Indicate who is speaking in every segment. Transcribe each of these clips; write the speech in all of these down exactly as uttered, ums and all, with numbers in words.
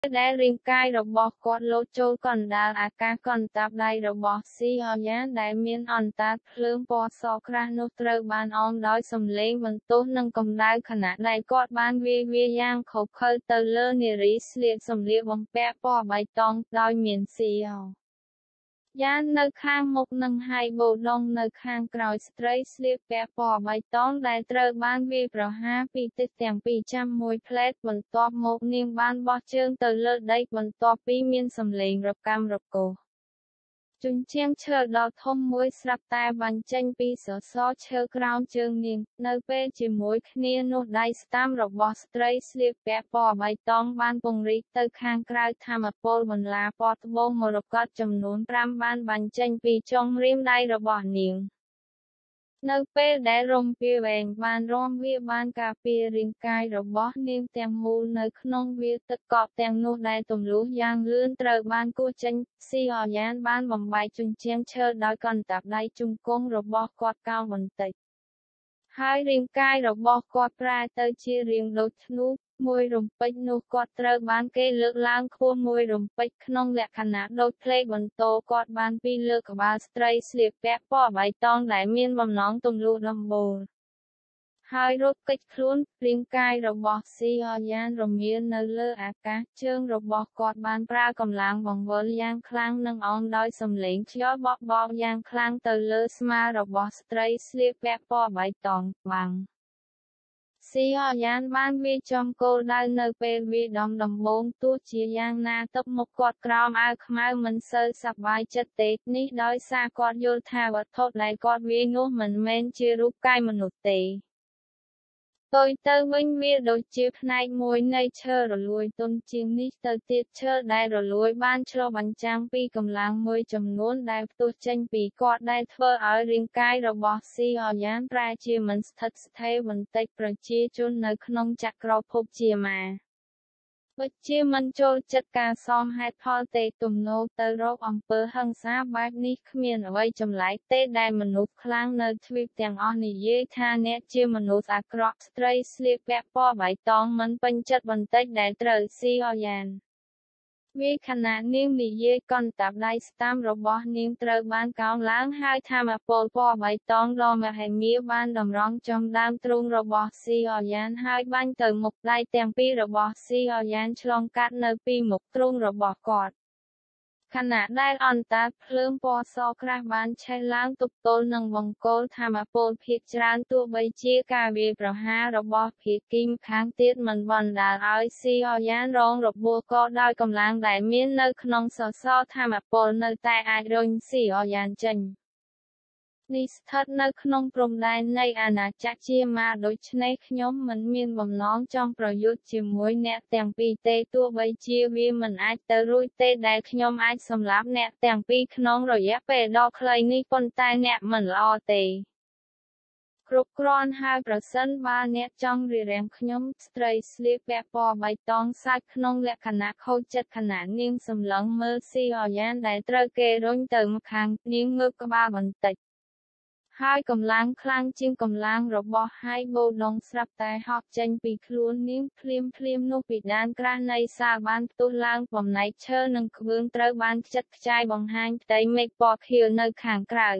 Speaker 1: ដែលរាងកាយរបស់គាត់លោតចូលកណ្ដាលអាកាសកន្តើបដៃរបស់ស៊ីអយ៉ានដែលមានអណ្ដាតភ្លើងពណ៌សក្រាស់នោះត្រូវបានអមដោយសំឡេងបន្ទោះនិងកម្ដៅខណៈដែលគាត់បានវាយវាយយ៉ាងឃោរឃៅទៅលើនារីស្លៀកសម្លៀកបំពាក់ពណ៌បៃតងដោយមានស៊ីអយ៉ាននៅខាងមុខនិងហៃបូដុងនៅខាងក្រោយស្ត្រីស្លៀកពាក់ពណ៌បៃតងដែលត្រូវបានវាយប្រហារពីទិសទាំងពីរចាំមួយផ្លែតបន្ទាប់មកនាងបានបោះជើងទៅលើដីបន្ទាប់ពីមានសំឡេងរកាំរកូសជញ្ជាំងឈើដ៏ធំមួយស្រាប់តែបញ្ចេញពីសសរឈើក្រោមជើងនាងនៅពេលជាមួយគ្នានោះដៃស្តាំរបស់ស្ត្រីស្លៀកពាក់ពណ៌បៃតងបានពង្រីកទៅខាងក្រៅថាមពលបន្លាពណ៌ត្បូងមរកតចំនួនប្រាំបានបញ្ចេញពីចុងរៀមដៃរបស់នាងនៅពេលដែលរំពាវែងបានរំវាបានការពាររាងកាយរបស់នាងទាំងមូលនៅក្នុងវាទឹកកកទាំងនោះដែលទម្លុះយ៉ាងលឿនត្រូវបានគោះចេញស៊ីអយ៉ានបានបំបែកជញ្ជាំងឈើដោយកន្តើបដៃជង្គង់របស់គាត់កោងបន្តិចហើយរាងកាយរបស់គាត់ប្រែទៅជារាងដូចធ្នូមួយរំពេចនោះគាត់ត្រូវបានគេលើកឡើងខ្ពស់មួយរំពេចក្នុងលក្ខណៈដូចភ្លេងបន្ទោគាត់បានពីលើក្បាលស្ត្រីស្លៀកពាក់ពណ៌បៃតងដែលមានបំណងទម្លុះដំបូលហើយរត់គេចខ្លួនរាងកាយរបស់ស៊ីអយ៉ានរមៀលនៅលើអាកាសជើងរបស់គាត់បានប្រើកម្លាំងបង្វិលយ៉ាងខ្លាំងនិងអមដោយសំឡេងខ្យល់បក់បោកយ៉ាងខ្លាំងទៅលើស្មារបស់ស្ត្រីស្លៀកពាក់ពណ៌បៃតងបាំងស៊ីអយ៉ានបានវាយចំគោលដៅនៅពេលវាយដំដំបូងទោះជាយ៉ាងណាទឹកមុខគាត់ក្រោមអាវខ្មៅមិនសូវសប្បាយចិត្តទេនេះដោយសារគាត់យល់ថាវត្ថុដែលគាត់វាយនោះមិនមែនជារូបកាយមនុស្សទេផ្ទុយទៅវិញវាដូចជាផ្នែកមួយនៃឈើរលួយទន់ជាងនេះទៅទៀតឈើដែលរលួយបានឆ្លុះបញ្ចាំងពីកម្លាំងមួយចំនួនដែលផ្ទុះចេញពីគាត់ដែលធ្វើឲ្យរាងកាយរបស់ស៊ីអយ៉ានប្រែជាមិនស្ថិតស្ថេរបន្តិចប្រជាជននៅក្នុងចក្រភពជាម៉ាវិជ្ជាមិនចូលចិត្តការសមហេតុផលទេទំនោរទៅរកអំពើហិង្សាបែបនេះគ្មានអ្វីចម្លែកទេដែលមនុស្សខ្លាំងនៅទ្វីបទាំងអស់និយាយថាអ្នកជាមនុស្សអាក្រក់ស្ត្រីស្លៀកពាក់ពណ៌បៃតងមិនពេញចិត្តបន្តិចដែលត្រូវស៊ីអយ៉ានវាខណៈនាងនិយាយកន្តើបដៃស្តាំរបស់នាងត្រូវបានកោងឡើងហើយថាមពលពណ៌បៃតងដ៏មហិមាបានតម្រង់ចំដើមទ្រូងរបស់ស៊ីអយ៉ានហើយបាញ់ទៅមុខដៃទាំងពីររបស់ស៊ីអយ៉ានឆ្លងកាត់នៅពីមុខទ្រូងរបស់គាត់ខណៈដែលអណ្ដាតភ្លើងពណ៌សក្រាស់បានឆេះឡើងទប់ទល់នឹងបង្គោលថាមពលភាគច្រើនទោះបីជាការវាយប្រហាររបស់ភាគីម្ខាងទៀតមិនបណ្ដាលឲ្យស៊ីអយ៉ានរងរបួសក៏ដោយកម្លាំងដែលមាននៅក្នុងសសរថាមពលនៅតែអាចរុញស៊ីអយ៉ានចេញនេះស្ថិតនៅក្នុងព្រំដែននៃអាណាចក្រជាម៉ាដូច្នេះខ្ញុំមិនមានបំណងចង់ប្រយុទ្ធជាមួយអ្នកទាំងពីរទេទោះបីជាវាមិនអាចទៅរួចទេដែលខ្ញុំអាចសម្លាប់អ្នកទាំងពីរក្នុងរយៈពេលដ៏ខ្លីនេះប៉ុន្តែអ្នកមិនល្អទេគ្រប់គ្រាន់ហើយប្រសិនបើអ្នកចង់រារាំងខ្ញុំស្ត្រីស្លៀកពាក់ពណ៌បៃតងសាច់ក្នុងលក្ខណៈខូចចិត្តខណៈនាងសម្លឹងមើលស៊ីអយ៉ានដែលត្រូវគេរុញទៅម្ខាងនាងងើបក្បាលបន្តិចហើយកម្លាំងខ្លាំងជាងកម្លាំងរបស់ហៃបូដុងស្រាប់តែហោះចេញពីខ្លួននាងភ្លាមភ្លាមនោះពីដានក្រាស់នៃសាលបានផ្ទុះឡើងបំណែកឈើនិងក្បឿងត្រូវបានខ្ចិតខ្ចាយបង្ហាញផ្ទៃមេឃពណ៌ខៀវនៅខាងក្រៅ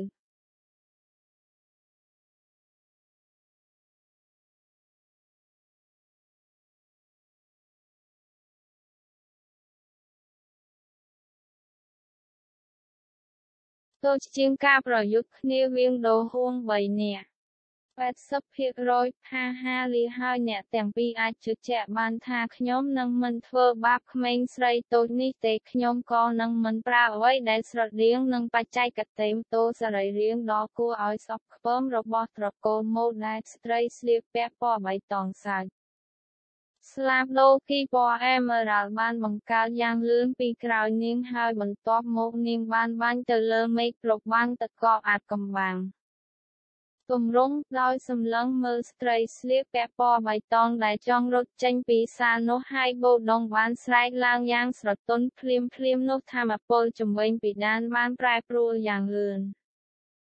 Speaker 1: ដូចជាងការប្រយុទ្ធគ្នាវាងដូហួងបីនាក់แปดสิบភាគរយថាហាលីហើយអ្នកទាំងពីរអាចជឿជាក់បានថាខ្ញុំនឹងមិនធ្វើបាបក្មេងស្រីតូចនេះទេខ្ញុំក៏នឹងមិនប្រើអ្វីដែលស្រដៀងនឹងបច្ចេកទេសម៉ូតូសរីរាង្គដ៏គួរឲ្យស្អប់ខ្ពើមរបស់ត្រកូលម៉ូដដែលស្ត្រីស្លៀកពាក់ពណ៌បៃតងសាច់ស្លាបឡូគីពណ៌អេមេរ៉ាល់បានបង្កើតយ៉ាងលឿនពីក្រោយនាងហើយបន្ទាប់មកនាងបានបាញ់ទៅលើមេឃរបាំងទឹកកកអាថ៌កំបាំងទម្រង់ដោយសម្លឹងមើលស្ត្រីស្លៀកពាក់ពណ៌បៃតងដែលចង់រត់ចេញពីសាលនោះហើយបូដុងបានស្រែកឡើងយ៉ាងស្រទន់ភ្លាមភ្លាមនោះថាមពលជំវិញពីដានបានប្រែប្រួលយ៉ាងលឿន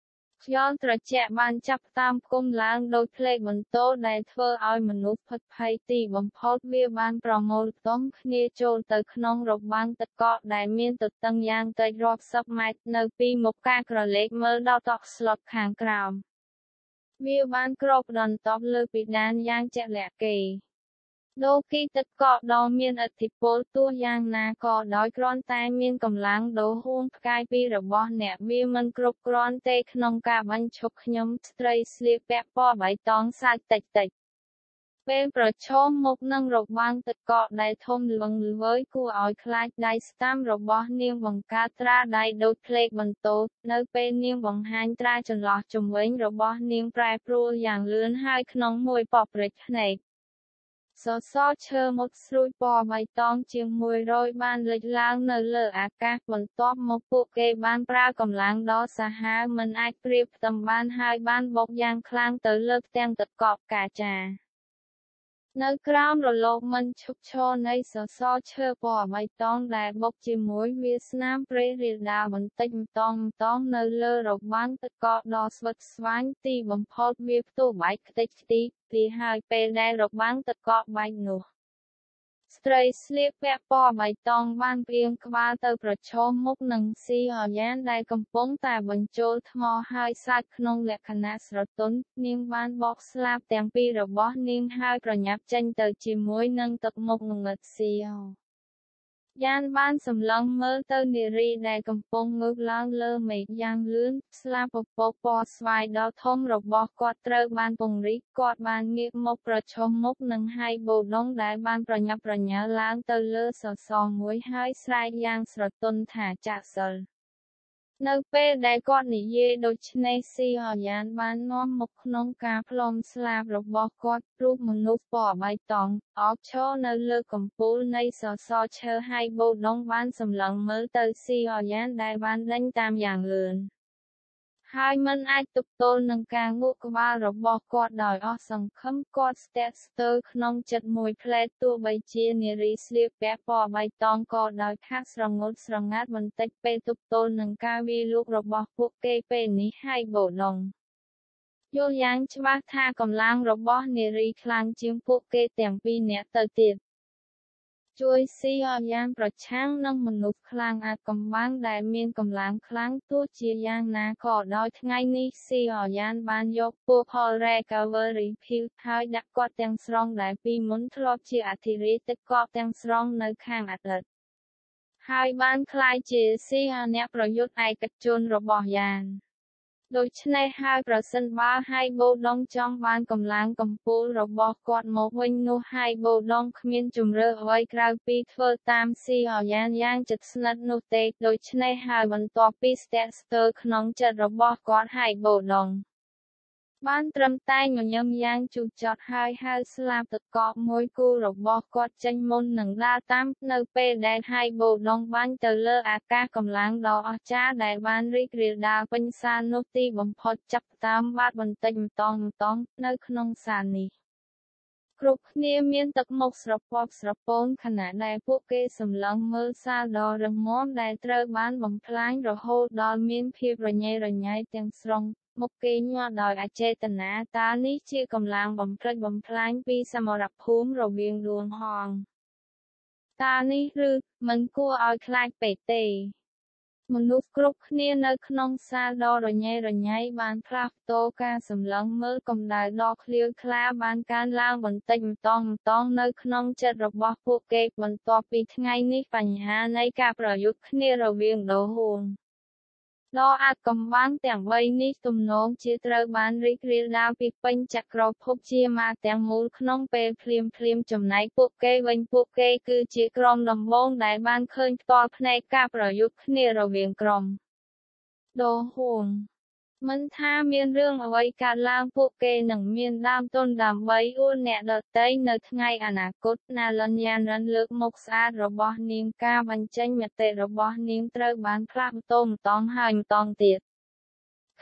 Speaker 1: ខ្យល់ត្រជាក់បានចាប់តាមផ្គុំឡើងដោយផ្លេកបន្ទោដែលធ្វើឲ្យមនុស្សផិតភ័យទីបំផុតវាបានប្រមូលផ្តុំគ្នាចូលទៅក្នុងរបាំងទឹកកកដែលមានទទឹងយ៉ាងតិចរាប់សិបម៉ែត្រនៅពីមុខការក្រឡេកមើលដល់តក់ស្លុតខាងក្រោមវាបានគ្របដណ្ដប់លើពិដានយ៉ាងជាក់លាក់គេដូគីទឹកកកដ៏មានឥទ្ធិពលទោះយ៉ាងណាក៏ដោយគ្រាន់តែមានកម្លាំងដូរហួងផ្កាយពីរបស់អ្នកវាមិនគ្រប់គ្រាន់ទេក្នុងការបញ្ឈប់ខ្ញុំស្ត្រីស្លៀកពាក់ពណ៌បៃតងសាច់តិចតិចពេលប្រឈមមុខនឹងរបាំងទឹកកកដែលធំល្វឹងល្វើយគួរឲ្យខ្លាចដៃស្តាំរបស់នាងបង្កើតត្រាដៃដូចផ្លេកបន្ទោនៅពេលនាងបង្ហាញត្រាចន្លោះជុំវិញរបស់នាងប្រែប្រួលយ៉ាងលឿនហើយក្នុងមួយប៉ព្រិចភ្នែកសសរឈើមុតស្រួចពណ៌បៃតងជាងមួយរយបានលេចឡើងនៅលើអាកាសបន្ទាប់មកពួកគេបានប្រើកម្លាំងដ៏សាហាវមិនអាចប្រៀបផ្ទឹមបានហើយបានបុកយ៉ាងខ្លាំងទៅលើផ្ទាំងទឹកកកកាចានៅក្រោមរលកមិនឈប់ឈរនៃសសរឈើពណ៌បៃតងដែលបុកជាមួយវាស្នាមព្រៃរាលដាលបន្តិចម្តងម្តងនៅលើរបាំងទឹកកកដ៏ស្វិតស្វាញទីបំផុតវាផ្ទុះបែកខ្ទេចខ្ទីទីហើយពេលដែលរបាំងទឹកកកបែកនោះស្ត្រីស្លៀកពាក់ពណ៌បៃតងបានផ្អៀងក្បាលទៅប្រឈមមុខនឹងស៊ីហយ៉ានដែលកំពុងតែបញ្ចូលថ្មហើយសើចក្នុងលក្ខណៈស្រទន់នាងបានបកស្លាបទាំងពីររបស់នាងហើយប្រញាប់ចេញទៅជាមួយនឹងទឹកមុខងងឹតស៊ីយ៉ានបានសម្លឹងមើលទៅនារីដែលកំពុងងើបឡើងលើមេឃយ៉ាងលឿនស្លាបពពកពណ៌ស្វាយដ៏ធំរបស់គាត់ត្រូវបានពង្រីកគាត់បានងាកមកប្រឈមមុខនឹងហៃបូដុងដែលបានប្រញាប់ប្រញាល់ឡើងទៅលើសសរមួយហើយស្រែកយ៉ាងស្រទន់ថាចាក់សិលនៅពេលដែលគាត់និយាយដូច្នេះស៊ីហយ៉ានបាននាំមុខក្នុងការផ្លុំស្លាបរបស់គាត់រូបមនុស្សពណ៌បៃតងអបឈរនៅលើកំពូលនៃសសរឈើហើយបូដុងបានសម្លឹងមើលទៅស៊ីហយ៉ានដែលបានដេញតាមយ៉ាងលឿនហើយមិនអាចទប់ទល់នឹងការងក់ក្បាលរបស់គាត់ដោយអស់សង្ឃឹមគាត់ស្ទាក់ស្ទើរក្នុងចិត្តមួយផ្លែតទោះបីជានារីស្លៀកពាក់ពណ៌បៃតងក៏ដោយខាត់ស្រងត់ស្រងាត់បន្តិចពេលទប់ទល់នឹងការវាយលុករបស់ពួកគេពេលនេះហើយបូដុងយល់យ៉ាងច្បាស់ថាកម្លាំងរបស់នារីខ្លាំងជាងពួកគេទាំងពីរនាក់ទៅទៀតជួយស៊ីហយ៉ានប្រឆាំងនឹងមនុស្សខ្លាំងអាថ៌កំបាំងដែលមានកម្លាំងខ្លាំងទោះជាយ៉ាងណាក៏ដោយថ្ងៃនេះស៊ីហយ៉ានបានយកពួក Hore Cavalry Field ហើយដាក់គាត់ទាំងស្រុងដែលពីមុនធ្លាប់ជាអធិរាជទឹកកកទាំងស្រុងនៅខាងអាទិត្យហើយបានក្លាយជាស៊ីហអ្នកប្រយុទ្ធឯកជនរបស់យ៉ានដូច្នេះហើយប្រសិនបើហៃបូដុងចង់បានកម្លាំងកំពូលរបស់គាត់មកវិញនោះហៃបូដុងគ្មានជំរឿអ្វីក្រៅពីធ្វើតាមស៊ីហយ៉ានយ៉ាងជិតស្និទ្ធនោះទេដូច្នេះហើយបន្ទាប់ពីស្ទាក់ស្ទើរក្នុងចិត្តរបស់គាត់ហៃបូដុងបានត្រឹមតែញញឹមយ៉ាងជូរចត់ហើយហៅស្លាបទឹកកកមួយគូរបស់គាត់ចេញមុននឹងដើរតាមនៅពេលដែលហៃបូដុងបាញ់ទៅលើអាកាសកម្លាំងដ៏អស្ចារ្យដែលបានរីករាលដាលពេញសាលនោះទីបំផុតចាប់តាមបាត់បន្តិចម្តងម្តងនៅក្នុងសាលនេះគ្រប់គ្នាមានទឹកមុខស្រពាប់ស្រពោនខណៈដែលពួកគេសម្លឹងមើលសាលដ៏រឹងមាំដែលត្រូវបានបំផ្លាញរហូតដល់មានភាពរញ៉េរញ៉ៃទាំងស្រុងមុខគេញាត់ដោយអចេតនាតើនេះជាកម្លាំងបំផ្លិចបំផ្លាញពីសមរភូមិរវាងដួងហងតើនេះឬមិនគួរឲ្យខ្លាចពេកទេមនុស្សគ្រប់គ្នានៅក្នុងសាលដ៏រញ៉េរញ៉ៃបានផ្លាស់ប្តូរការសម្លឹងមើលកម្ដៅដ៏ឃ្លាវខ្លាបានកើនឡើងបន្តិចម្តងម្តងនៅក្នុងចិត្តរបស់ពួកគេបន្ទាប់ពីថ្ងៃនេះបញ្ហានៃការប្រយុទ្ធគ្នារវាងដូហួងដ៏អាថ៌កំបាំងទាំងបីនេះទំនងជាត្រូវបានរីករាលដាលពីពេញចក្រភពជាម៉ាទាំងមូលក្នុងពេលភ្លាមភ្លាមចំណែកពួកគេវិញពួកគេគឺជាក្រុមដំបូងដែលបានឃើញផ្ទាល់ភ្នែកការប្រយុទ្ធគ្នារវាងក្រុមដូហួងមិនថាមានរឿងអ្វីកើតឡើងពួកគេនឹងមានដើមទុនដើម្បីអួតអ្នកដទៃនៅថ្ងៃអនាគតណាលញ្ញរិនលើកមុខស្អាតរបស់នាងការបញ្ចេញមតិរបស់នាងត្រូវបានផ្លាស់ប្តូរម្តងហើយម្តងទៀតខ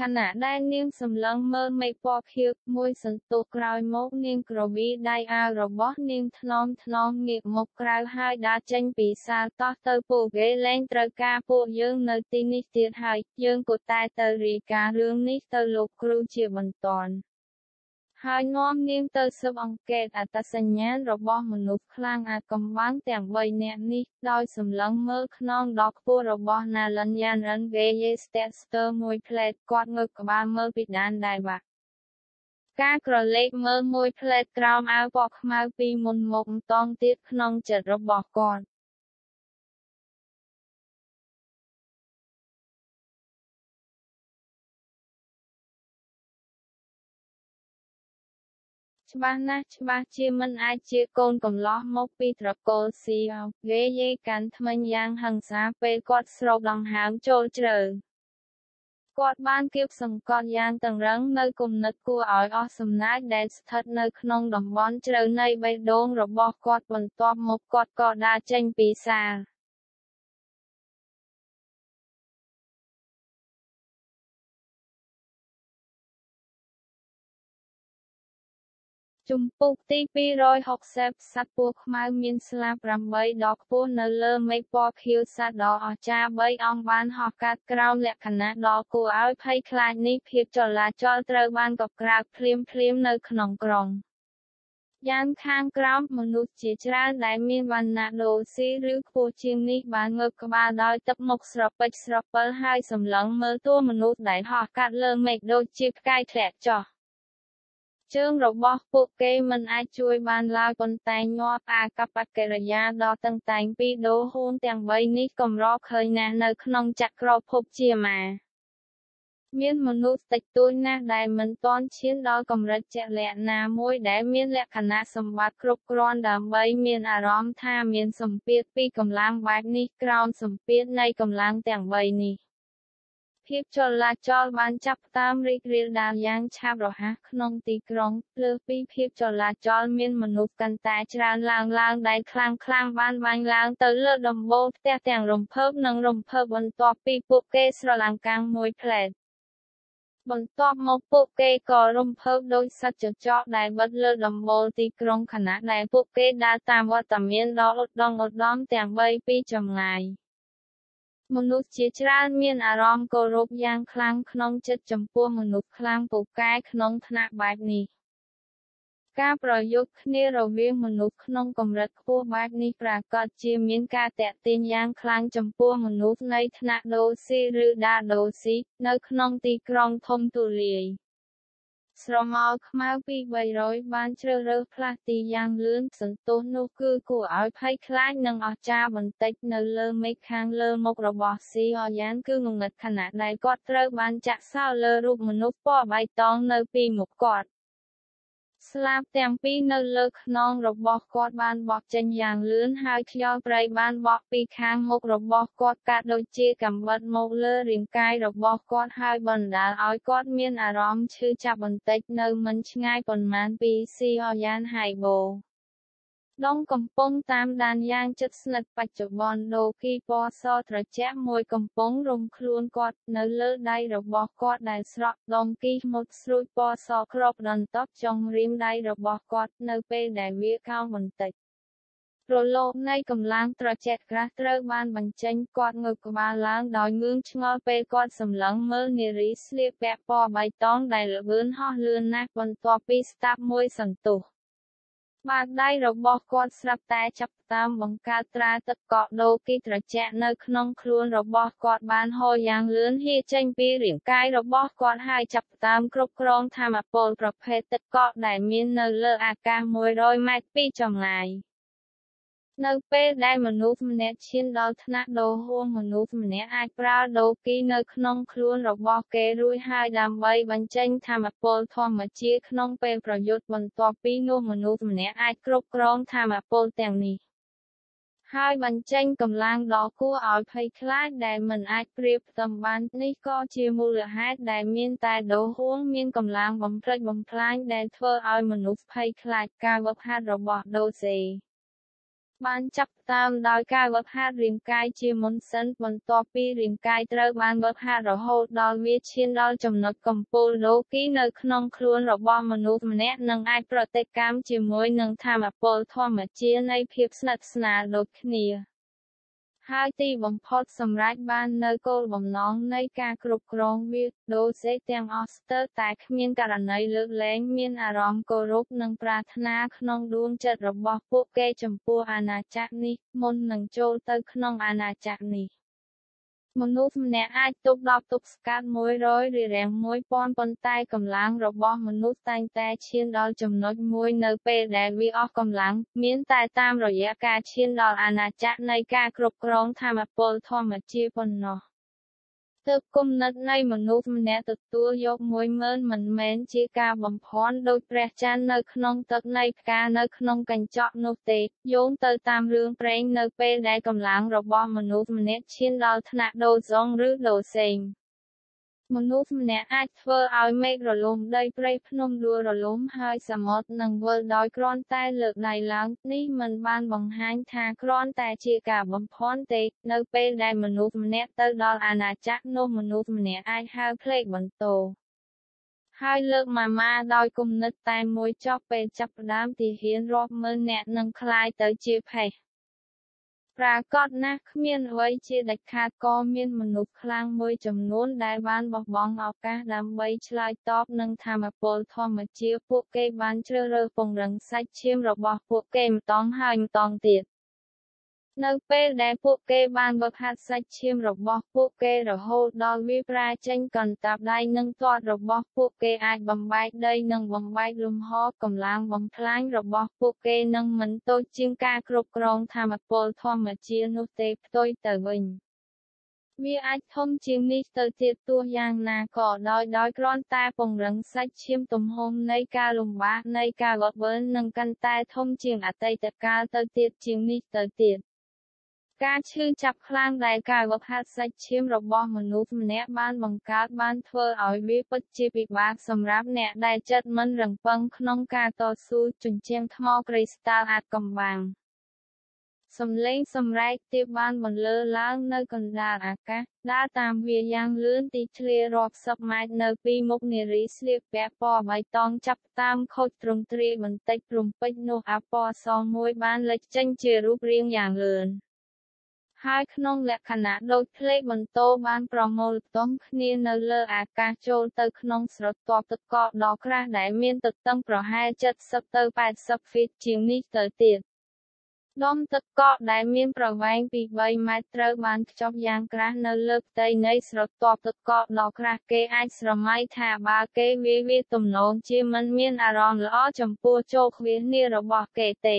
Speaker 1: ខណៈដែលនាងសម្លឹងមើលមេឃពណ៌ខៀវមួយសន្ទុះក្រោយមកនាងក្រវីដៃអាវរបស់នាងថ្នមថ្នមងាកមកក្រៅហើយដើរចេញពីសាលតោះទៅពួកគេលែងត្រូវការពួកយើងនៅទីនេះទៀតហើយយើងក៏តែទៅរាយការណ៍រឿងនេះទៅលោកគ្រូជាបន្ទាន់ហើយនាំនាងទៅស៊ើបអង្កេតអត្តសញ្ញាណរបស់មនុស្សខ្លាំងអាចកំបាំងទាំងបីនាក់នេះដោយសម្លឹងមើលខ្នងដ៏ខ្ពស់របស់ណាលិនយ៉ានរិនហ្គេយេស្ទែស្ទ័រមួយផ្លែតគាត់ងើបក្បាលមើលពីដានដែលបាក់ការក្រឡេកមើលមួយផ្លែតក្រោមអាវពណ៌ខ្មៅពីមុនមកម្តងទៀតក្នុងចិត្តរបស់គាត់ច្បាស់ណាស់ច្បាស់ជាមិនអាចជាកូនកំឡោះមកពីត្រកូលស៊ីអោហ្គេយេកាន់ថ្មិញយ៉ាងហិង្សាពេលគាត់ស្រូបដង្ហើមចូលជ្រៅគាត់បានគៀបសង្កត់យ៉ាងតឹងរ៉ឹងនៅគំនិតគួរឲ្យអស់សំណើចដែលស្ថិតនៅក្នុងតំបន់ជ្រៅនៃបេះដូងរបស់គាត់បន្ទាប់មកគាត់ក៏ដើរចេញពីសាលជំពូកទីពីររយហុកសិបសត្វពស់ខ្មៅមានស្លាបប្រាំបីដកខ្ពស់នៅលើមេឃពណ៌ខៀវសត្វដ៏អស្ចារ្យបីអង្គបានហោះកាត់ក្រោមលក្ខណៈដ៏គួរឲ្យភ័យខ្លាចនេះភាពចលាចលត្រូវបានកក្រើកភ្លាមភ្លាមនៅក្នុងក្រុងយ៉ាងខាងក្រោមមនុស្សជាច្រើនដែលមានវណ្ណៈដូស៊ីឬខ្ពស់ជាងនេះបានងើបក្បាលដោយទឹកមុខស្រពេចស្រពិលហើយសម្លឹងមើលតួមនុស្សដែលហោះកាត់លើមេឃដូចជាផ្កាយធ្លាក់ចុះជើងរបស់ពួកគេមិនអាចជួយបានឡើយប៉ុន្តែញាប់អាកប្បកិរិយាដ៏តឹងតែងពីដូហួនទាំងបីនេះកម្រឃើញណាស់នៅក្នុងចក្រភពជាមាមានមនុស្សតិចតួចណាស់ដែលមិនទាន់ឈានដល់កម្រិតជាក់លាក់ណាមួយដែលមានលក្ខណៈសម្បត្តិគ្រប់គ្រាន់ដើម្បីមានអារម្មណ៍ថាមានសម្ពាធពីកម្លាំងបែបនេះក្រោមសម្ពាធនៃកម្លាំងទាំងបីនេះភាពចលាចលបានចាប់ផ្ដើមរីករាលដាលយ៉ាងឆាប់រហ័សក្នុងទីក្រុងលើសពីភាពចលាចលមានមនុស្សកាន់តែច្រើនឡើងឡើងដែលខ្លាំងខ្លាំងបានបាញ់ឡើងទៅលើដំបូលផ្ទះទាំងរំភើបនិងរំភើបបន្ទាប់ពីពួកគេស្រឡាំងកាំងមួយផ្លែតបន្ទាប់មកពួកគេក៏រំភើបដោយសត្វចចកដែលបិទលើដំបូលទីក្រុងខណៈដែលពួកគេដើរតាមវត្តមានដ៏ឧត្តមឧត្តមទាំងបីពីចម្ងាយមនុស្សជាច្រើនមានអារម្មណ៍គោរពយ៉ាងខ្លាំងក្នុងចិត្តចំពោះមនុស្សខ្លាំងពូកែក្នុងថ្នាក់បែបនេះការប្រយុទ្ធគ្នារវាងមនុស្សក្នុងកម្រិតខ្ពស់បែបនេះប្រាកដជាមានការតាក់ទាញយ៉ាងខ្លាំងចំពោះមនុស្សនៃថ្នាក់ដូស៊ីឬដាដូស៊ីនៅក្នុងទីក្រុងធំទូលាយស្រមោលខ្មៅពីបីរយបានជ្រើសរើសផ្លាស់ទីយ៉ាងលឿនសន្ទុះនោះគឺគួរឲ្យភ័យខ្លាចនិងអស្ចារ្យបន្តិចនៅលើមេឃខាងលើមុខរបស់ស៊ីអយ៉ានគឺងងឹតខណៈដែលគាត់ត្រូវបានចាក់សោលើរូបមនុស្សពណ៌បៃតងនៅពីមុខគាត់ស្លាបទាំងពីរនៅលើខ្នងរបស់គាត់បានបក់ចេញយ៉ាងលឿនហើយខ្យល់ព្រៃបានបក់ពីខាងមុខរបស់គាត់កាត់ដូចជាកាំបិតមកលើរាងកាយរបស់គាត់ហើយបណ្ដាលឲ្យគាត់មានអារម្មណ៍ឈឺចាប់បន្តិចនៅមិនឆ្ងាយប៉ុន្មានពីស៊ីអយ៉ានហៃបូដងកំពុងតាមដានយ៉ាងជិតស្និទ្ធបច្ចុប្បន្នដូគីពណ៌សត្រជាក់មួយកំពុងរុំខ្លួនគាត់នៅលើដៃរបស់គាត់ដែលស្រក់ដងគីមុតស្រួចពណ៌សគ្របដណ្ដប់ចុងរៀមដៃរបស់គាត់នៅពេលដែលវាកោងបន្តិចរលកនៃកម្លាំងត្រជាក់ក្រាស់ត្រូវបានបញ្ចេញគាត់ងើបក្បាលឡើងដោយងឿងឆ្ងល់ពេលគាត់សម្លឹងមើលនារីស្លៀកពាក់ពណ៌បៃតងដែលល្បឿនហោះលឿនណាស់បន្ទាប់ពីស្តាប់មួយសន្ទុះបាតដៃរបស់គាត់ស្រាប់តែចាប់ផ្ដើមបង្កើតត្រាទឹកកកដូគីត្រជាក់នៅក្នុងខ្លួនរបស់គាត់បានហូរយ៉ាងលឿនហៀចេញពីរាងកាយរបស់គាត់ហើយចាប់ផ្ដើមគ្រប់គ្រងថាមពលប្រភេទទឹកកកដែលមាននៅលើអាកាសមួយរយម៉ែត្រពីចម្ងាយនៅពេលដែលមនុស្សម្នាក់ឈានដល់ថ្នាក់ដូហួងមនុស្សម្នាក់អាចប្រើដូគីនៅក្នុងខ្លួនរបស់គេរួចហើយដើម្បីបញ្ចេញថាមពលធម្មជាតិក្នុងពេលប្រយុទ្ធបន្ទាប់ពីនោះមនុស្សម្នាក់អាចគ្រប់គ្រងថាមពលទាំងនេះហើយបញ្ចេញកម្លាំងដ៏គួរឲ្យភ័យខ្លាចដែលមិនអាចប្រៀបផ្ទឹមបាននេះក៏ជាមូលហេតុដែលមានតែដូហួងមានកម្លាំងបំផ្លិចបំផ្លាញដែលធ្វើឲ្យមនុស្សភ័យខ្លាចការវឹកហាត់របស់ដូសេបានចាប់តាមដោយការវឹកហាត់រាងកាយជាមុនសិនបន្ទាប់ពីរាងកាយត្រូវបានវឹកហាត់រហូតដល់វាឈានដល់ចំណុចកំពូលលោគីនៅក្នុងខ្លួនរបស់មនុស្សម្នាក់នឹងអាចប្រតិកម្មជាមួយនឹងថាមពលធម្មជាតិនៃភាពស្និទ្ធស្នាលដូចគ្នាហើយទីបំផុតសម្រេចបាននៅគោលបំណងនៃការគ្រប់គ្រងវាដូសេទាំងអស់ស្ទើរតែគ្មានករណីលើកលែងមានអារម្មណ៍គោរពនិងប្រាថ្នាក្នុងដួងចិត្តរបស់ពួកគេចំពោះអាណាចក្រនេះមុននឹងចូលទៅក្នុងអាណាចក្រនេះមនុស្សម្នាក់អាចទប់ដប់ទប់ស្កាត់មួយរយរារាំងមួយពាន់ប៉ុន្តែកម្លាំងរបស់មនុស្សតែងតែឈានដល់ចំណុចមួយនៅពេលដែលវាអស់កម្លាំងមានតែតាមរយៈការឈានដល់អាណាចក្រនៃការគ្រប់គ្រងថាមពលធម្មជាតិប៉ុណ្ណោះទើបគំនិតនៃមនុស្សម្នាក់ទទួលយកមួយម៉ឺនមិនមែនជាការបំភាន់ដោយព្រះច័ន្ទនៅក្នុងទឹកនៃផ្កានៅក្នុងកញ្ចក់នោះទេយោងទៅតាមរឿងព្រេងនៅពេលដែលកម្លាំងរបស់មនុស្សម្នាក់ឈានដល់ថ្នាក់ដូហ្សុងឬដូសេងមនុស្សម្នាក់អាចធ្វើឲ្យមេឃរលំដីព្រៃភ្នំដួលរលំហើយសមុទ្រនឹងវិលដោយគ្រាន់តែលើកដៃឡើងនេះមិនបានបង្ហាញថាគ្រាន់តែជាការបំភាន់ទេនៅពេលដែលមនុស្សម្នាក់ទៅដល់អាណាចក្រនោះមនុស្សម្នាក់អាចហៅភ្លេចបន្ទោហើយលើកម៉ាម៉ាដោយគំនិតតែមួយចុះពេលចាប់ផ្ដើមទាហានរាប់ម៉ឺននាក់នឹងក្លាយទៅជាផេះប្រាកដណាស់គ្មានអ្វីជាដាច់ខាតក៏មានមនុស្សខ្លាំងមួយចំនួនដែលបានបោះបង់ឱកាសដើម្បីឆ្លើយតបនឹងថាមពលធម្មជាតិពួកគេបានជ្រើសរើសពង្រឹងសាច់ឈាមរបស់ពួកគេម្តងហើយម្តងទៀតនៅពេលដែលពួកគេបានវឹកហាត់សាច់ឈាមរបស់ពួកគេរហូតដល់វាប្រាចេញកន្តាប់ដៃនិងទាត់របស់ពួកគេអាចបំបែកដីនិងបំបែកលំហកម្លាំងបំផ្លាញរបស់ពួកគេនឹងមិនតូចជាងការគ្រប់គ្រងថាមពលធម្មជាតិនោះទេផ្ទុយទៅវិញវាអាចធំជាងនេះទៅទៀតទោះយ៉ាងណាក៏ដោយដោយគ្រាន់តែពង្រឹងសាច់ឈាមទំហំនៃការលំបាកនៃការវឹកវើនឹងកាន់តែធំជាងអតីតកាលទៅទៀតជាងនេះទៅទៀតការឈឺចាប់ខ្លាំងដែលការវឹកហាត់សាច់ឈាមរបស់មនុស្សម្នាក់បានបង្កើតបានធ្វើឲ្យវាពិតជាពិបាកសម្រាប់អ្នកដែលចិត្តមិនរឹងប៉ឹងក្នុងការតស៊ូជញ្ជាំងថ្មគ្រីស្តាល់អាថ៌កំបាំងសំឡេងសម្រែកទាបបានបន្លឺឡើងនៅកណ្ដាលអាកាសដើរតាមវាយ៉ាងលឿនទីធ្លារាប់សិបម៉ែត្រនៅពីមុខនារីស្លៀកពាក់ពណ៌បៃតងចាប់តាមខូចទ្រង់ទ្រាយបន្តិចព្រំពេជ្រនោះអាពណ៌សមួយបានលេចចេញជារូបរាងយ៉ាងលឿនហើយក្នុងលក្ខណៈដូចផ្លេកបន្ទោបានប្រមូលផ្តុំគ្នានៅលើអាកាសចូលទៅក្នុងស្រទាប់ទឹកកកដ៏ក្រាស់ដែលមានទទឹងប្រហែលเจ็ดสิบទៅแปดสิบហ្វីតជាងនេះទៅទៀតដុំទឹកកកដែលមានប្រវែងពីបីម៉ែត្រត្រូវបានខ្ចប់យ៉ាងក្រាស់នៅលើផ្ទៃនៃស្រទាប់ទឹកកកដ៏ក្រាស់គេអាចស្រមៃថាបើគេវាវាទំនងជាមិនមានអារម្មណ៍ល្អចំពោះជោគវាសនារបស់គេទេ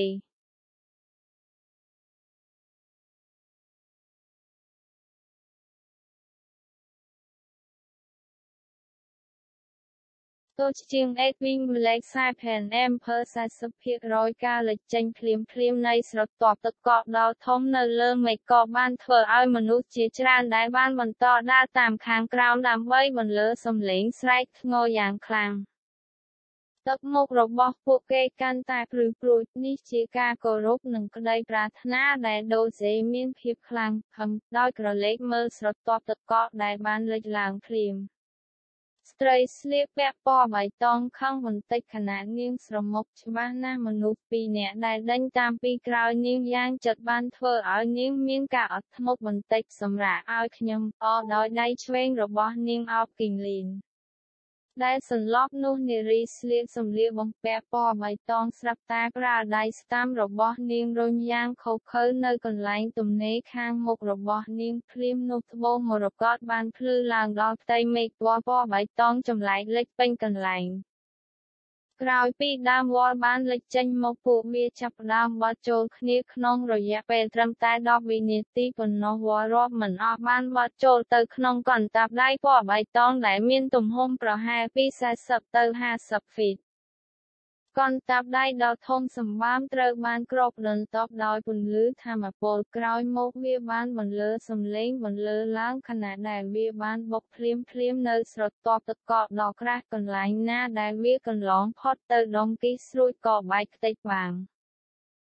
Speaker 1: ទោះជាង Edwin Blake Cyprian Amper สี่สิบភាគរយការលេចចេញភ្លាមភ្លាមនៃស្រទាប់ទឹកកកដ៏ធំនៅលើមេឃក៏បានធ្វើឲ្យមនុស្សជាច្រើនដែលបានបន្តដើរតាមខាងក្រោមដើម្បីបន្លឺសំឡេងស្រែកធ្ងរយ៉ាងខ្លាំងទឹកមុខរបស់ពួកគេកាន់តែព្រឺព្រួចនេះជាការគោរពនិងក្តីប្រាថ្នាដែលដូសេមានភាពខ្លាំងខឹងដោយក្រឡេកមើលស្រទាប់ទឹកកកដែលបានលេចឡើងភ្លាមស្ត្រីស្លៀកពាក់ពណ៌បៃតងខឹងបន្តិចខណៈនាងស្រមុកច្បាស់ណាស់មនុស្សពីរនាក់ដែលដេញតាមពីក្រោយនាងយ៉ាងចិត្តបានធ្វើឲ្យនាងមានការអត់ធ្មត់បន្តិចសម្រាប់ឲ្យខ្ញុំអដោយដៃឆ្វេងរបស់នាងអោបគីងលីនដែលសន្លប់នោះនារីស្លៀកសម្លៀកបំពាក់ពណ៌បៃតងស្រាប់តែប្រើដៃស្តាំរបស់នាងរុញយ៉ាងខុសខើនៅកន្លែងទំនេរខាងមុខរបស់នាងភ្លាមនោះត្បូងមរកតបានភ្លឺឡើងដល់ផ្ទៃមេឃពណ៌ពណ៌បៃតងចម្លែកលេចពេញកន្លែងក្រោយពីដើមវល្លិបានលេចចេញមកពួកវាចាប់ផ្ដើមបត់ចូលគ្នាក្នុងរយៈពេលត្រឹមតែដប់វិនាទីប៉ុណ្ណោះវល្លិរាប់មិនអស់បានបត់ចូលទៅក្នុងកន្តាប់ដៃពណ៌បៃតងដែលមានទំហំប្រហែលពីสี่สิบទៅห้าสิบហ្វីតកន្តាប់ដៃដ៏ធំសម្បើមត្រូវបានគ្របដណ្ដប់ដោយពន្លឺថាមពលក្រោយមកវាបានបន្លឺសំឡេងបន្លឺឡើងខណៈដែលវាបានបុកភ្លាមភ្លាមនៅស្រទាប់ទឹកកកដ៏ក្រាស់កន្លែងណាដែលវាកន្លងផុតទៅដុំគីស្រួចក៏បែកខ្ទេចបាំង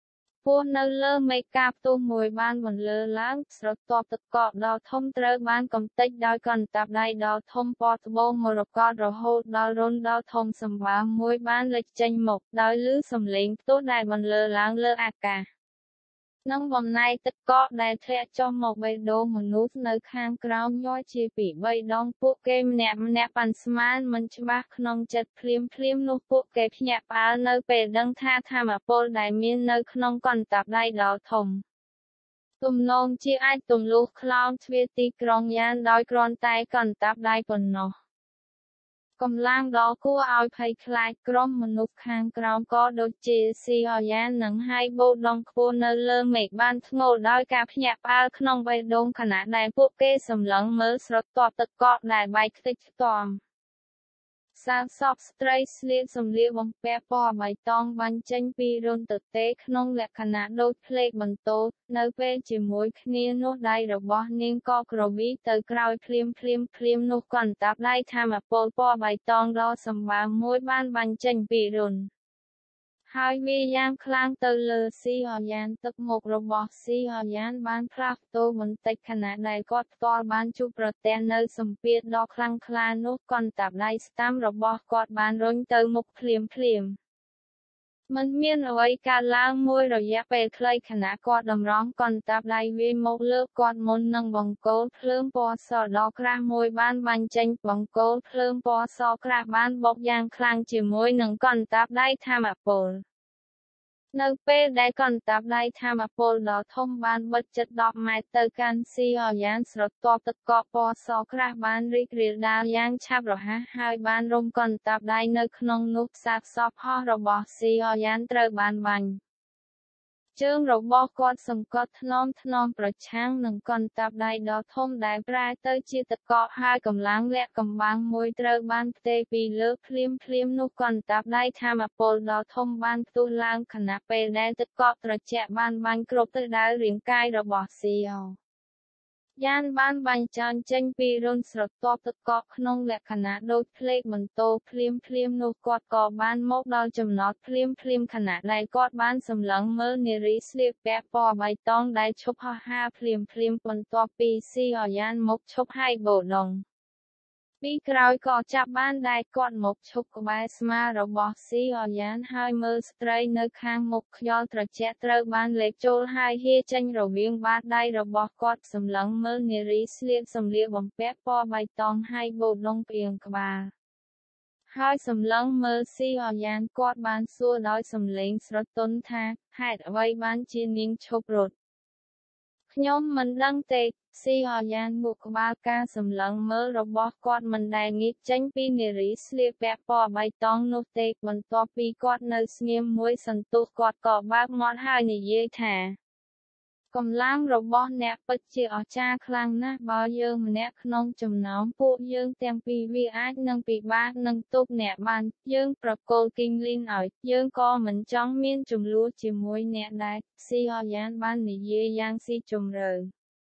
Speaker 1: ពោះនៅលើមេកាផ្ទុះមួយបានបន្លឺឡើងស្រទាប់ទឹកកកដ៏ធំត្រូវបានកំទេចដោយកន្តាប់ដៃដ៏ធំពណ៌ត្បូងមរកតរហូតដល់រុនដ៏ធំសម្បើមមួយបានលេចចេញមកដោយឮសំឡេងផ្ទុះដែលបន្លឺឡើងលើអាកាសនិងបំណែកទឹកកកដែលធ្លាក់ចុះមកបេះដូងមនុស្សនៅខាងក្រោមញ័រជាពីរបីដងពួកគេម្នាក់ម្នាក់ប៉ាន់ស្មានមិនច្បាស់ក្នុងចិត្តភ្លាមភ្លាមនោះពួកគេភ្ញាក់ផ្អើលនៅពេលដឹងថាថាមពលដែលមាននៅក្នុងកន្តាប់ដៃដ៏ធំទំនងជាអាចទម្លុះខ្លោងទ្វារទីក្រុងយ៉ានដោយគ្រាន់តែកន្តាប់ដៃប៉ុណ្ណោះកម្លាំងដ៏គួរឲ្យភ័យខ្លាចក្រុមមនុស្សខាងក្រោមក៏ដូចជាស៊ីអយ៉ាននិងហៃបូដងខ្ពស់នៅលើមេឃបានធ្ងោដោយការភ្ញាក់ផ្អើលក្នុងបេះដូងខណៈដែលពួកគេសម្លឹងមើលស្រទាប់ទឹកកកដែលបែកខ្ទេចខ្ទាំសាកសពស្ត្រីស្លៀកសម្លៀកបំពាក់ពណ៌បៃតងបាញ់ចេញពីរន្ធទទេក្នុងលក្ខណៈដូចផ្លេកបន្ទោនៅពេលជាមួយគ្នានោះដៃរបស់នាងក៏ក្រវីទៅក្រោយភ្លាមភ្លាមភ្លាមនោះកន្តាប់ដៃថាមពលពណ៌បៃតងដ៏សម្បើមមួយបានបាញ់ចេញពីរន្ធហើយវាយ៉ាងខ្លាំងទៅលើស៊ីអយ៉ានទឹកមុខរបស់ស៊ីអយ៉ានបានផ្លាស់ប្តូរបន្តិចខណៈដែលគាត់ផ្ទាល់បានជួបប្រទះនៅសម្ពាធដ៏ខ្លាំងក្លានោះកន្តាប់ដៃស្តាំរបស់គាត់បានរុញទៅមុខភ្លាមភ្លាមមិនមានអ្វីកើតឡើងមួយរយៈពេលខ្លីខណៈគាត់តម្រង់កន្តាប់ដៃវាយមកលើគាត់មុននឹងបង្គោលភ្លើងពណ៌សដ៏ក្រាស់មួយបានបាញ់ចេញបង្គោលភ្លើងពណ៌សក្រាស់បានបុកយ៉ាងខ្លាំងជាមួយនឹងកន្តាប់ដៃថាមពលនៅពេលដែលកន្តាប់ដៃថាមពលដ៏ធំបានបិទជិតដប់ម៉ែត្រទៅកាន់ស៊ីអយ៉ានស្រទាប់ទឹកកកពណ៌សក្រាស់បានរីករាលដាលយ៉ាងឆាប់រហ័សហើយបានរុំកន្តាប់ដៃនៅក្នុងនោះសាកសពហោះរបស់ស៊ីអយ៉ានត្រូវបានបាញ់ជើងរបស់គាត់សង្កត់ថ្នមថ្នមប្រឆាំងនឹងកន្តាប់ដៃដ៏ធំដែលប្រែទៅជាទឹកកកហើយកម្លាំងលាក់កំបាំងមួយត្រូវបានផ្ទេរពីលើភ្លាមភ្លាមនោះកន្តាប់ដៃថាមពលដ៏ធំបានផ្ទុះឡើងខណៈពេលដែលទឹកកកត្រជាក់បានបាញ់គ្រប់ទៅដល់រាងកាយរបស់ស៊ីអយ៉ានបានបាញ់ចាញ់ចេញពីរន្ធស្រទាប់ទឹកកកក្នុងលក្ខណៈដូចផ្លេកបន្ទោភ្លាមភ្លាមនោះគាត់ក៏បានមកដល់ចំណត់ភ្លាមភ្លាមខណៈដែលគាត់បានសម្លឹងមើលនារីស្លៀកពាក់ពណ៌បៃតងដែលឈប់ហោះហើរភ្លាមភ្លាមបន្ទាប់ពីស៊ីអយ៉ានមកឈប់ហៃបូដងពីក្រោយក៏ចាប់បានដែលគាត់មកឈប់ក្បែរស្មារបស់ស៊ីអយ៉ានហើយមើលស្ត្រីនៅខាងមុខខ្យល់ត្រជាក់ត្រូវបានលេបចូលហើយហៀចេញរវាងបាតដៃរបស់គាត់សម្លឹងមើលនារីស្លៀកសម្លៀកបំពាក់ពណ៌បៃតងហើយបូដងផ្អៀងក្បាលហើយសម្លឹងមើលស៊ីអយ៉ានគាត់បានសួរដោយសំឡេងស្រទន់ថាហេតុអ្វីបានជានាងឈប់រត់ខ្ញុំមិនដឹងទេស៊ីអយ៉ានមុខក្បាលការសម្លឹងមើលរបស់គាត់មិនដែលងាកចេញពីនារីស្លៀកពាក់ពណ៌បៃតងនោះទេបន្ទាប់ពីគាត់នៅស្ងៀមមួយសន្ទុះគាត់ក៏បើកមាត់ហើយនិយាយថាកម្លាំងរបស់អ្នកពិតជាអស្ចារ្យខ្លាំងណាស់បើយើងម្នាក់ក្នុងចំណោមពួកយើងទាំងពីរវាអាចនឹងពិបាកនឹងទប់អ្នកបានយើងប្រកល់គីងលីនឲ្យយើងក៏មិនចង់មានជម្លោះជាមួយអ្នកដែរស៊ីអយ៉ានបាននិយាយយ៉ាងស៊ីជម្រៅ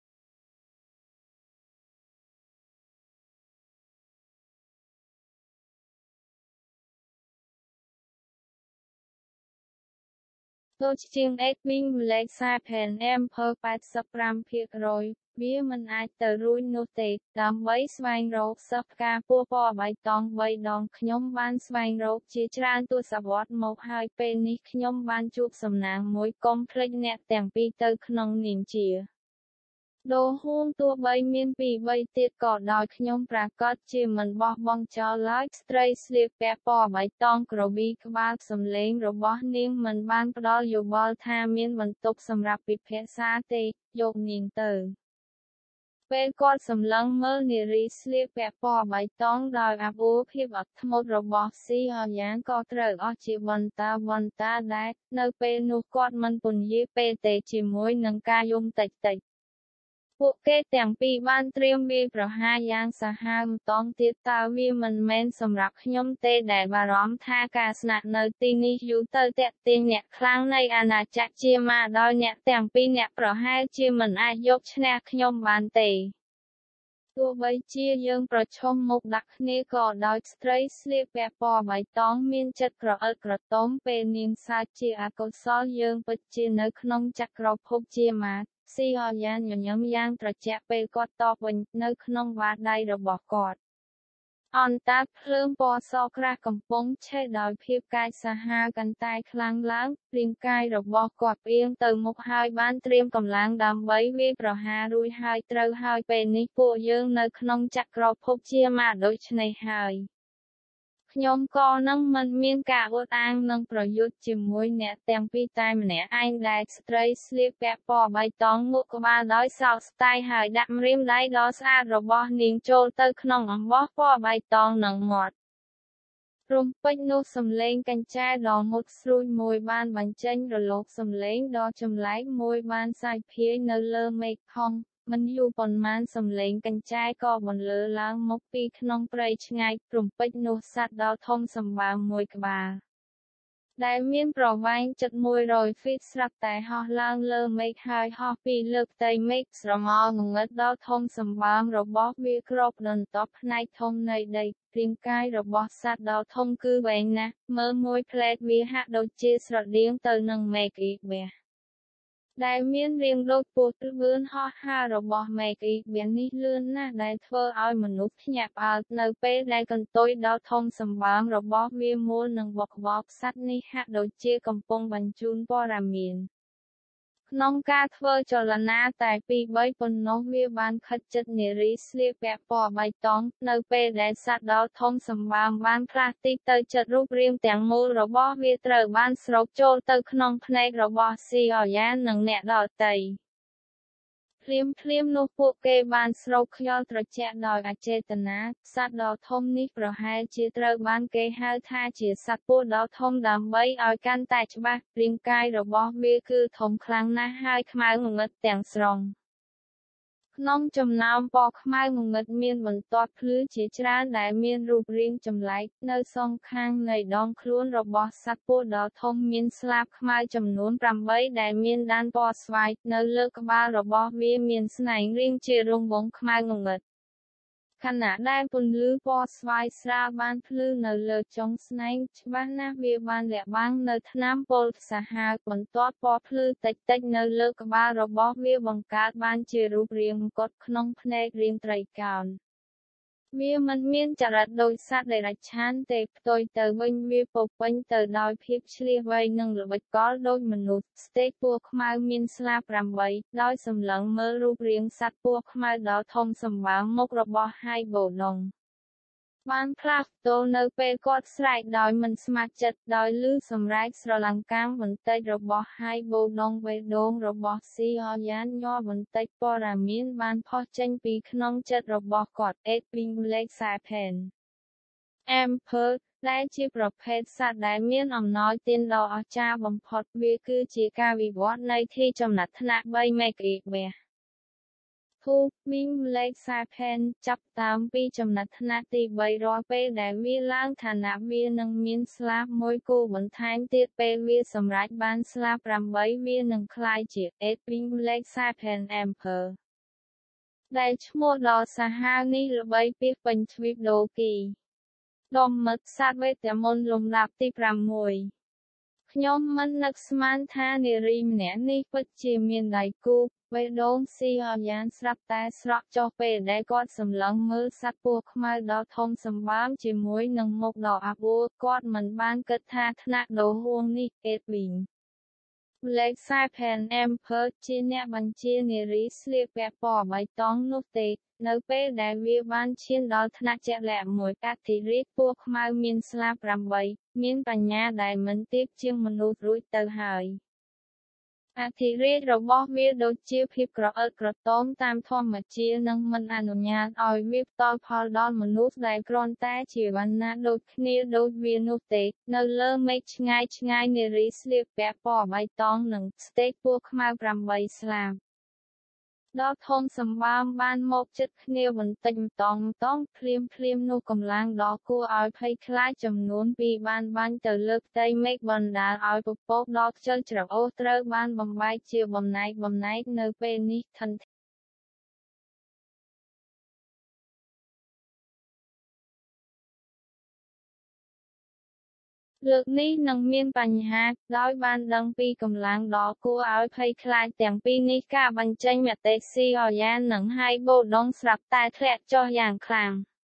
Speaker 1: ដូចជាង Edwin Blake សាផែនអមភើแปดสิบห้าភាគរយវាមិនអាចទៅរួចនោះទេដើម្បីស្វែងរកសិស្សផ្កាពណ៌ពណ៌បៃតងបីដងខ្ញុំបានស្វែងរកជាច្រើនទសវត្សរ៍មកហើយពេលនេះខ្ញុំបានជួបសំណាងមួយកុំភ្លេចអ្នកទាំងពីរទៅក្នុងនាមជាដូហួងទោះបីមានពីរបីទៀតក៏ដោយខ្ញុំប្រាកដជាមិនបោះបង់ចោលឡើយស្ត្រីស្លៀកពាក់ពណ៌បៃតងក្រវីក្បាលសំឡេងរបស់នាងមិនបានផ្ដល់យោបល់ថាមានបន្ទប់សម្រាប់ពិភាក្សាទេយកនាងទៅពេលគាត់សម្លឹងមើលនារីស្លៀកពាក់ពណ៌បៃតងដោយអាប់អួរភាពអត់ធ្មត់របស់ស៊ីអយ៉ានក៏ត្រូវអស់ជាបន្តាបន្តាដែរនៅពេលនោះគាត់មិនពន្យាពេលទេជាមួយនឹងការយំតិចតិចពួកគេទាំងពីរបានត្រៀមវាយប្រហារយ៉ាងសាហាវម្តងទៀតតើវាមិនមែនសម្រាប់ខ្ញុំទេដែលបារម្ភថាការស្នាក់នៅទីនេះយូរទៅទាក់ទាញអ្នកខ្លាំងនៃអាណាចក្រជាមកដោយអ្នកទាំងពីរអ្នកប្រហែលជាមិនអាចយកឈ្នះខ្ញុំបានទេទោះបីជាយើងប្រឈមមុខដាក់គ្នាក៏ដោយស្ត្រីស្លៀកពាក់ពណ៌បៃតងមានចិត្តក្រអិតក្រទមពេលនាងសើចជាអកុសលយើងពិតជានៅក្នុងចក្រភពជាម៉ាតស៊ីអយ៉ានញញឹមយ៉ាងត្រជាក់ពេលគាត់តបវិញនៅក្នុងបាតដៃរបស់គាត់អន្តាតភ្លើងពណ៌សក្រាស់កំពុងឆេះដោយភាពកាចសាហាវកាន់តែខ្លាំងឡើងរាងកាយរបស់គាត់ផ្អៀងទៅមុខហើយបានត្រៀមកម្លាំងដើម្បីវាយប្រហាររួចហើយត្រូវហើយពេលនេះពួកយើងនៅក្នុងចក្រភពជាម៉ាដូច្នេះហើយខ្ញុំក៏នឹងមិនមានការអួតអាងនឹងប្រយុទ្ធជាមួយអ្នកទាំងពីរតែម្នាក់ឯងដែលស្ត្រីស្លៀកពាក់ពណ៌បៃតងងក់ក្បាលដោយសោកស្ដាយហើយដាក់ម្រាមដៃដ៏ស្អាតរបស់នាងចូលទៅក្នុងអំបោះពណ៌បៃតងនឹងមាត់រំពេចនោះសំឡេងកញ្ចែដ៏មុតស្រួចមួយបានបញ្ចេញរលកសំឡេងដ៏ចម្លែកមួយបានសាយភាយនៅលើមេឃផងមិនយូរប៉ុន្មានសំឡេងកញ្ចែក៏បន្លឺឡើងមកពីក្នុងព្រៃឆ្ងាយរំពេចនោះសត្វដ៏ធំសម្បើមមួយក្បាលដែលមានប្រវែងជិតមួយរយហ្វីតស្រាប់តែហោះឡើងលើមេឃហើយហោះពីលើផ្ទៃមេឃស្រមោលងងឹតដ៏ធំសម្បើមរបស់វាគ្របដណ្ដប់ផ្នែកធំនៃដីរាងកាយរបស់សត្វដ៏ធំគឺវែងណាស់មើលមួយផ្លែតវាហាក់ដូចជាស្រដៀងទៅនឹងមេឃអ៊ីបេះដែលមានរាងដូចពស់លឿនហោះហើររបស់មេឃអ៊ីបេះនេះលឿនណាស់ដែលធ្វើឲ្យមនុស្សភ្ញាក់ផ្អើលនៅពេលដែលកន្ទុយដ៏ធំសម្បើមរបស់វាមូលនឹងបុកបោកសត្វនេះហាក់ដូចជាកំពុងបញ្ជូនព័ត៌មានក្នុងការធ្វើចលនាតែពីរបីប៉ុណ្ណោះវាបានខិតជិតនារីស្លៀកពាក់ពណ៌បៃតងនៅពេលដែលសត្វដ៏ធំសម្បើមបានផ្លាស់ទីទៅជិតរូបរាងទាំងមូលរបស់វាត្រូវបានស្រូបចូលទៅក្នុងភ្នែករបស់ស៊ីអយ៉ាននិងអ្នកដទៃភ្លាមភ្លាមនោះពួកគេបានស្រូបខ្យល់ត្រជាក់ដោយអចេតនាសត្វដ៏ធំនេះប្រហែលជាត្រូវបានគេហៅថាជាសត្វពស់ដ៏ធំដើម្បីឲ្យកាន់តែច្បាស់រាងកាយរបស់វាគឺធំខ្លាំងណាស់ហើយខ្មៅងងឹតទាំងស្រុងក្នុងចំណោមពណ៌ខ្មៅងងឹតមានបន្ទាត់ភ្លឺជាច្រើនដែលមានរូបរាងចម្លែកនៅសងខាងនៃដងខ្លួនរបស់សត្វពស់ដ៏ធំមានស្លាបខ្មៅចំនួនប្រាំបីដែលមានដានពណ៌ស្វាយនៅលើក្បាលរបស់វាមានស្នែងរាងជារង្វង់ខ្មៅងងឹតខណៈដែលពន្លឺពណ៌ស្វាយស្រាលបានភ្លឺនៅលើចុងស្នែងច្បាស់ណាស់វាបានលាក់បាំងនៅថ្នាំពុលសាហាវបន្ទាត់ពណ៌ភ្លឺតិចៗនៅលើក្បាលរបស់វាបង្កើតបានជារូបរាងកត់ក្នុងភ្នែករាងត្រីកោណវាមិនមានចរិតដូចសត្វតិរច្ឆានទេផ្ទុយទៅវិញវាពោរពេញទៅដោយភាពឈ្លាសវៃនិងល្បិចកលដូចមនុស្សស្តេកពណ៌ខ្មៅមានស្លាបប្រាំបីដោយសម្លឹងមើលរូបរាងសត្វពណ៌ខ្មៅដ៏ធំសម្បើមមុខរបស់ហៃបូដុងបានផ្លាស់ប្ដូរនៅពេលគាត់ស្រែកដោយមិនស្ម័គ្រចិត្តដោយឮសម្រែកស្រឡង្កាំបន្តិចរបស់ហៃបូដុងបេះដូងរបស់ស៊ីអយ៉ានញ័របន្តិចព័ត៌មានបានផុសចេញពីក្នុងចិត្តរបស់គាត់អេតពីងលេខសែផេនអែមភើដែលជាប្រភេទសត្វដែលមានអំណោយទានដ៏អស្ចារ្យបំផុតវាគឺជាការវិវត្តនៃទីចំណាត់ថ្នាក់បីមេឃអ៊ីបេះធូមីងលេខសែផេនចាប់តាមពីចំណាត់ថ្នាក់ទីបីរាល់ពេលដែលវាឡើងឋានៈវានឹងមានស្លាបមួយគូបន្ថែមទៀតពេលវាសម្រេចបានស្លាបប្រាំបីវានឹងក្លាយជាអេតពីងលេខសែផេនអែមភើដែលឈ្មោះដ៏សាហាវនេះល្បីពាសពេញទ្វីបដូគីដុំមិត្តសត្វវេទមន្តលំដាប់ទីប្រាំមួយខ្ញុំមិននឹកស្មានថានារីម្នាក់នេះពិតជាមានដៃគូបេះដូងស៊ីអយ៉ានស្រាប់តែស្រក់ចុះពេលដែលគាត់សម្លឹងមើលសត្វពស់ខ្មៅដ៏ធំសម្បើមជាមួយនឹងមុខដ៏អាប់អួរគាត់មិនបានគិតថាថ្នាក់ដូហួងនេះអេតវីងលេខសែផេនអែមភើជាអ្នកបញ្ជានារីស្លៀកពាក់ពណ៌បៃតងនោះទេនៅពេលដែលវាបានឈានដល់ថ្នាក់ជាក់លាក់មួយអធិរាជពស់ខ្មៅមានស្លាបប្រាំបីមានបញ្ញាដែលមិនទាបជាងមនុស្សរួចទៅហើយអធិរាជរបស់វាដូចជាភាពក្រអិតក្រទមតាមធម្មជាតិនិងមិនអនុញ្ញាតឲ្យវាផ្ដល់ផលដល់មនុស្សដែលគ្រាន់តែជាវណ្ណៈដូចគ្នាដូចវានោះទេនៅលើមេឃឆ្ងាយឆ្ងាយនារីស្លៀកពាក់ពណ៌បៃតងនិងស្តេកពស់ខ្មៅប្រាំបីស្លាបដ៏ធំសម្បើមបានមកជិតគ្នាបន្តិចម្តងម្តងភ្លាមភ្លាមនោះកម្លាំងដ៏គួរឲ្យភ័យខ្លាចចំនួនពីរបានបាញ់ទៅលើផ្ទៃមេឃបណ្ដាលឲ្យពពកដ៏ខ្ជិលច្រអូសត្រូវបានបំបែកជាបំណែកបំណែកនៅពេលនេះឋិនលើកនេះនឹងមានបញ្ហា ដោយបានដឹងពីកម្លាំងដ៏គួរឲ្យភ័យខ្លាចទាំងពីរនេះការបញ្ចេញមតិ ស៊ី អរយ៉ាងនិង ហៃបូដុងស្រាប់តែធ្លាក់ចុះយ៉ាងខ្លាំង។